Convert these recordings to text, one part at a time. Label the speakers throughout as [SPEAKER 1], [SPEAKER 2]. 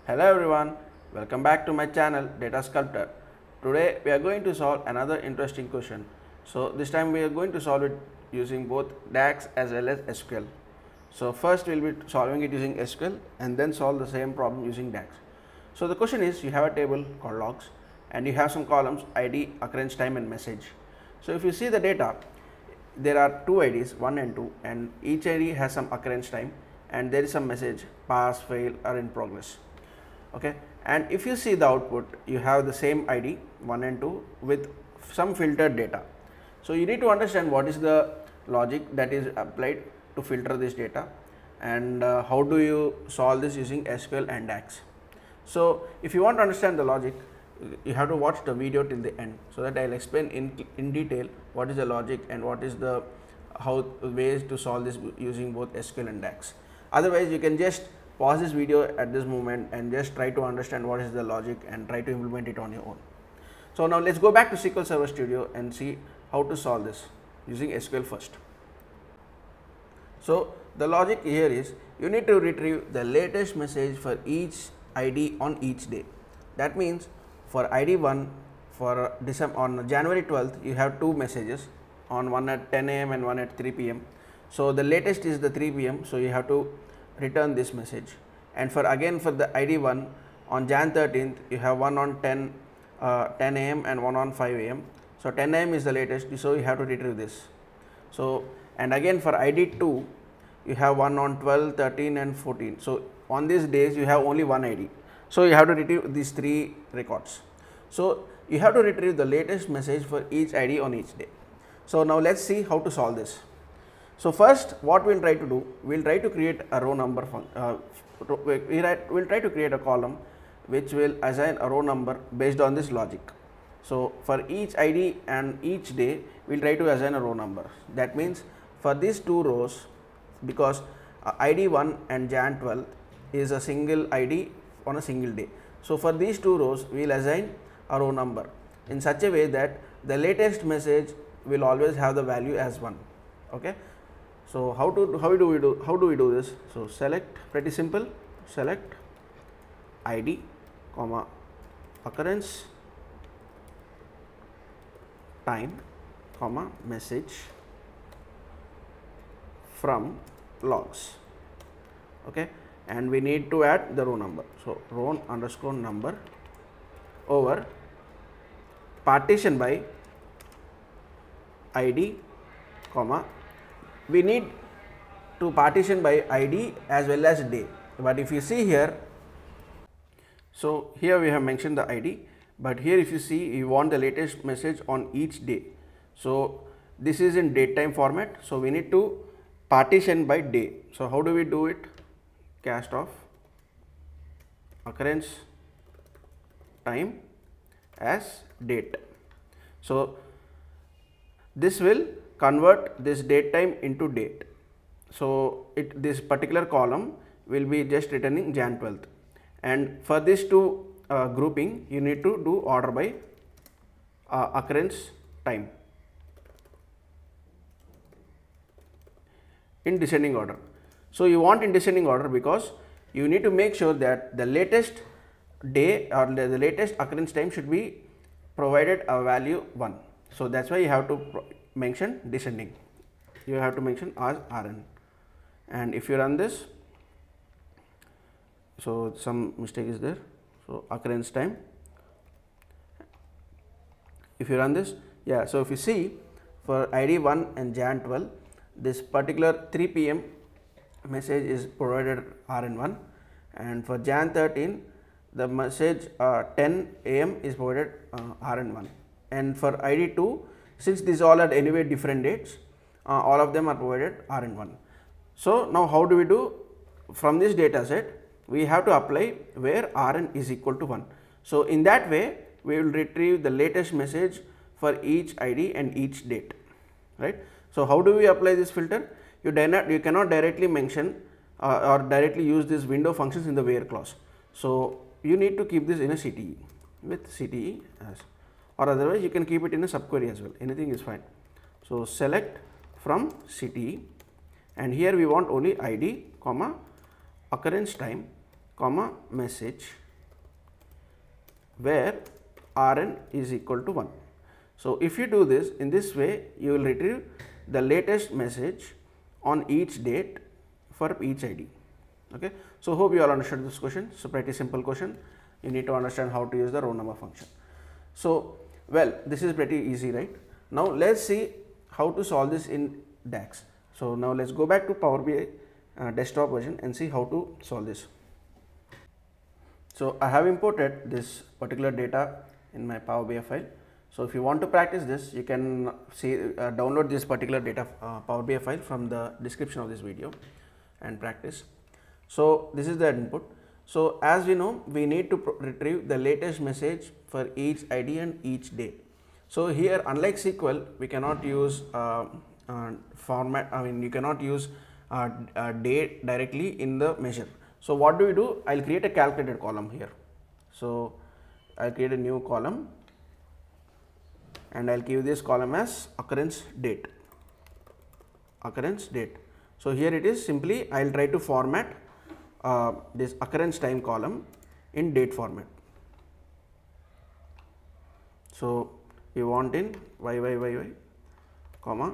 [SPEAKER 1] Hello everyone, welcome back to my channel Data Sculptor. Today we are going to solve another interesting question. So this time we are going to solve it using both DAX as well as SQL. So first we will be solving it using SQL and then solve the same problem using DAX. So the question is, you have a table called logs and you have some columns ID, occurrence time and message. So if you see the data, there are two IDs 1 and 2 and each ID has some occurrence time and there is some message pass, fail or in progress. Okay, and if you see the output, you have the same ID 1 and 2 with some filtered data. So you need to understand what is the logic that is applied to filter this data and how do you solve this using SQL and DAX. So if you want to understand the logic, you have to watch the video till the end, so that I will explain in detail what is the logic and what is the ways to solve this using both SQL and DAX. Otherwise you can just pause this video at this moment and just try to understand what is the logic and try to implement it on your own. So now let's go back to SQL Server Studio and see how to solve this using SQL first. So the logic here is, you need to retrieve the latest message for each ID on each day. That means for ID 1 for on January 12th you have two messages, on one at 10 AM and one at 3 PM. So the latest is the 3 PM, so you have to return this message. And for the ID 1 on Jan 13th you have one on 10 AM and one on 5 AM. So 10 AM is the latest, so you have to retrieve this. So and again for ID 2 you have one on 12, 13 and 14. So on these days you have only one ID, so you have to retrieve these three records. So you have to retrieve the latest message for each ID on each day. So now let's see how to solve this. So first what we will try to do, we will try to create a row number we will try to create a column which will assign a row number based on this logic. So for each ID and each day we will try to assign a row number. That means for these two rows, because ID 1 and Jan 12 is a single ID on a single day. So for these two rows we will assign a row number in such a way that the latest message will always have the value as 1. Okay. So how do we do this? So select, pretty simple, select ID, comma occurrence time, comma message from logs. Okay, and we need to add the row number. So row underscore number over partition by ID, comma, we need to partition by ID as well as day. But if you see here, so here we have mentioned the ID, but here if you see, you want the latest message on each day. So this is in date time format, so we need to partition by day. So how do we do it? Cast of occurrence time as date. So this will convert this date time into date. So this particular column will be just returning Jan 12th, and for this two grouping you need to do order by occurrence time in descending order. So you want in descending order because you need to make sure that the latest day or the latest occurrence time should be provided a value 1. So that's why you have to mention descending, you have to mention as Rn. And if you run this, so some mistake is there, so occurrence time, if you run this, yeah, so if you see for ID 1 and Jan 12, this particular 3 PM message is provided Rn1, and for Jan 13 the message 10 AM is provided Rn1, and for ID 2, since these all are anyway different dates, all of them are provided Rn1. So now how do we do? From this data set we have to apply where Rn is equal to 1. So in that way we will retrieve the latest message for each ID and each date, right? So how do we apply this filter? You cannot directly mention or directly use these window functions in the where clause. So you need to keep this in a CTE with CTE as, or otherwise you can keep it in a subquery as well, anything is fine. So select from CTE, and here we want only ID, comma occurrence time, comma message where rn is equal to 1. So, if you do this in this way, you will retrieve the latest message on each date for each ID. Okay. So, hope you all understood this question. So, pretty simple question. You need to understand how to use the row number function. So, well, this is pretty easy, right? Now, let us see how to solve this in DAX. So, now let us go back to Power BI desktop version and see how to solve this. So, I have imported this particular data in my Power BI file. So, if you want to practice this, you can see download this particular data Power BI file from the description of this video and practice. So, this is the input. So, as we know, we need to retrieve the latest message for each ID and each day. So, here unlike SQL, we cannot use format, you cannot use date directly in the measure. So, what do we do? I will create a calculated column here. So, I will create a new column and I will give this column as occurrence date. Occurrence date. So, here it is simply I will try to format this occurrence time column in date format. So, we want in y, comma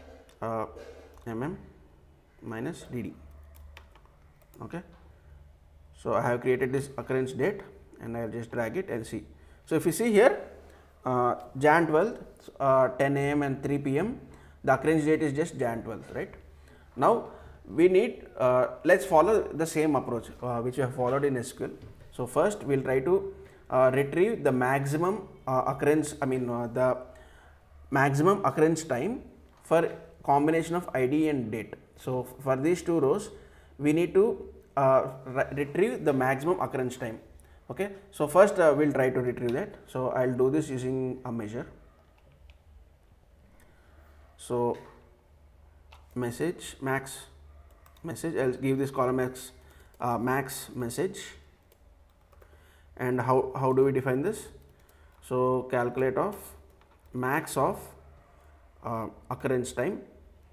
[SPEAKER 1] minus dd. Okay. So, I have created this occurrence date and I will just drag it and see. So, if you see here Jan 12th 10 am and 3 pm, the occurrence date is just Jan 12th, right. Now, we need let us follow the same approach which we have followed in SQL. So, first we will try to retrieve the maximum occurrence, the maximum occurrence time for combination of ID and date. So, for these two rows we need to retrieve the maximum occurrence time. Okay. So, first we will try to retrieve that. So, I will do this using a measure. So, message max message, I will give this column as max message. And how do we define this? So, calculate of max of occurrence time,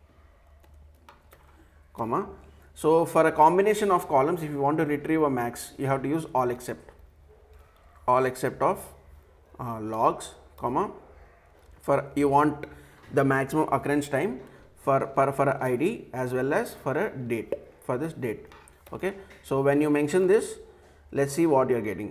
[SPEAKER 1] comma. So, for a combination of columns, if you want to retrieve a max, you have to use all except of logs, comma, for you want the maximum occurrence time for a ID as well as for a date, for this date. Okay. So, when you mention this, let us see what you are getting.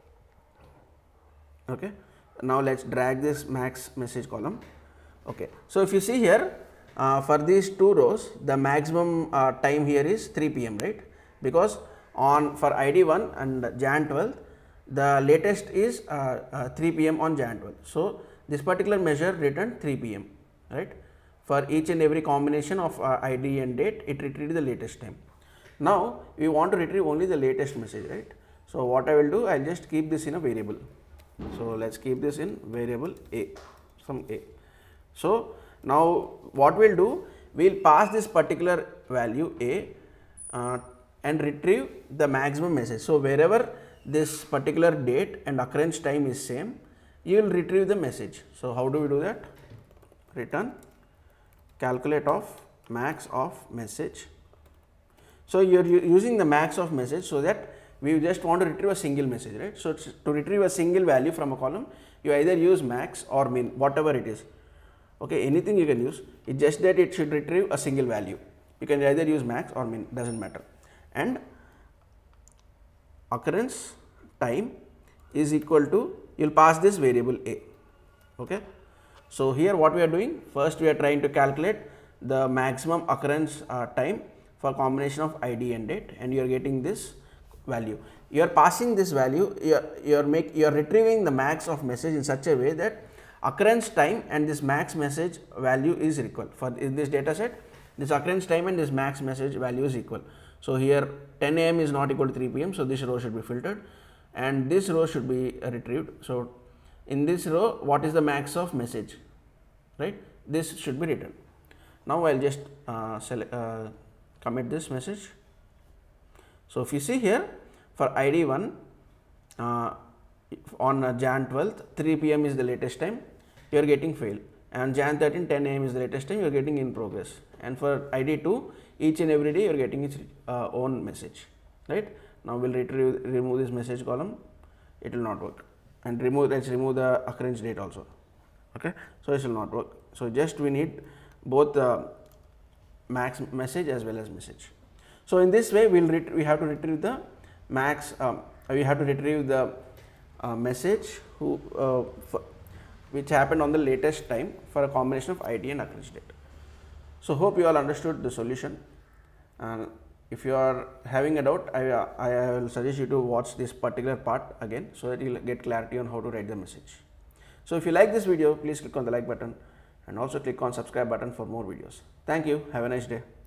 [SPEAKER 1] Okay. Now, let us drag this max message column. Okay. So, if you see here for these two rows, the maximum time here is 3 pm, right, because for ID 1 and Jan 12th, the latest is 3 pm on Jan 12th. So, this particular measure returned 3 pm, right. For each and every combination of ID and date, it retrieved the latest time. Now, we want to retrieve only the latest message, right. So, what I will do, I will just keep this in a variable. So, let us keep this in variable a, some a. So, now what we will do, we will pass this particular value a and retrieve the maximum message. So, wherever this particular date and occurrence time is same, you will retrieve the message. So, how do we do that? Return calculate of max of message. So, you are using the max of message, so that we just want to retrieve a single message, right. So, to retrieve a single value from a column, you either use max or min, whatever it is. Okay, anything you can use, it's just that it should retrieve a single value. You can either use max or min, doesn't matter. And occurrence time is equal to, you will pass this variable a. Okay. So, here what we are doing, first we are trying to calculate the maximum occurrence time for combination of ID and date, and you are getting this value. You are passing this value, you are retrieving the max of message in such a way that occurrence time and this max message value is equal. For in this data set, this occurrence time and this max message value is equal. So, here 10 am is not equal to 3 pm. So, this row should be filtered and this row should be retrieved. So, in this row, what is the max of message, right? This should be written. Now, I will just commit this message. So, if you see here for ID 1 on Jan 12th 3 pm is the latest time, you are getting fail, and Jan 13 10 am is the latest time, you are getting in progress, and for ID 2 each and every day you are getting its own message, right. Now we'll remove this message column, it will not work, and let's remove the occurrence date also. Okay, so it will not work. So just we need both the max message as well as message. So in this way we have to retrieve the max, we have to retrieve the message which happened on the latest time for a combination of ID and occurrence date. So hope you all understood the solution, and if you are having a doubt, I will suggest you to watch this particular part again, so that you will get clarity on how to write the message. So if you like this video, please click on the like button and also click on subscribe button for more videos. Thank you. Have a nice day.